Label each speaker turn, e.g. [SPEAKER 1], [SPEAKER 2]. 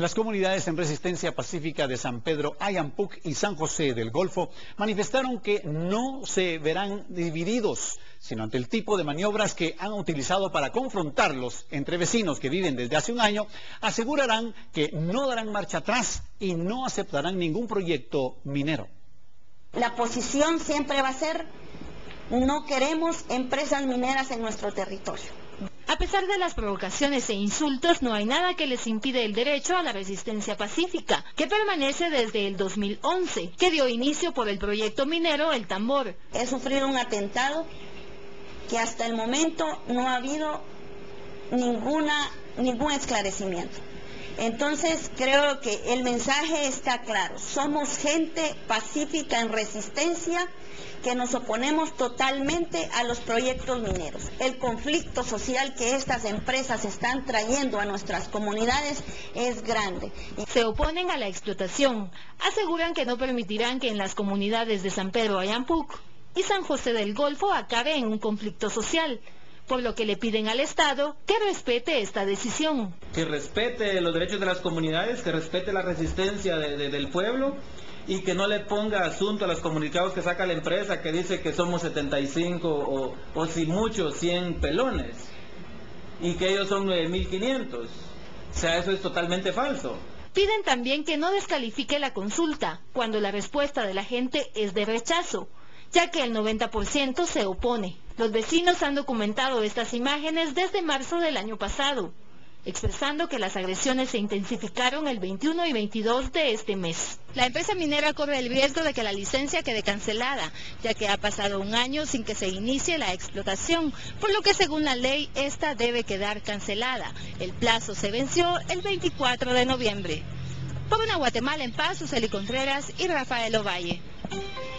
[SPEAKER 1] Las comunidades en resistencia pacífica de San Pedro Ayampuc y San José del Golfo manifestaron que no se verán divididos, sino ante el tipo de maniobras que han utilizado para confrontarlos entre vecinos que viven desde hace un año, asegurarán que no darán marcha atrás y no aceptarán ningún proyecto minero.
[SPEAKER 2] La posición siempre va a ser: no queremos empresas mineras en nuestro territorio.
[SPEAKER 3] A pesar de las provocaciones e insultos, no hay nada que les impide el derecho a la resistencia pacífica, que permanece desde el 2011, que dio inicio por el proyecto minero El Tambor.
[SPEAKER 2] He sufrido un atentado que hasta el momento no ha habido ningún esclarecimiento. Entonces creo que el mensaje está claro: somos gente pacífica en resistencia, que nos oponemos totalmente a los proyectos mineros. El conflicto social que estas empresas están trayendo a nuestras comunidades es grande.
[SPEAKER 3] Se oponen a la explotación, aseguran que no permitirán que en las comunidades de San Pedro Ayampuc y San José del Golfo acabe en un conflicto social, por lo que le piden al Estado que respete esta decisión.
[SPEAKER 4] Que respete los derechos de las comunidades, que respete la resistencia del pueblo y que no le ponga asunto a los comunicados que saca la empresa que dice que somos 75 o si mucho 100 pelones y que ellos son 9.500. O sea, eso es totalmente falso.
[SPEAKER 3] Piden también que no descalifique la consulta cuando la respuesta de la gente es de rechazo, ya que el 90% se opone. Los vecinos han documentado estas imágenes desde marzo del año pasado, expresando que las agresiones se intensificaron el 21 y 22 de este mes. La empresa minera corre el riesgo de que la licencia quede cancelada, ya que ha pasado un año sin que se inicie la explotación, por lo que según la ley, esta debe quedar cancelada. El plazo se venció el 24 de noviembre. Por una Guatemala en paz, Suseli Contreras y Rafael Ovalle.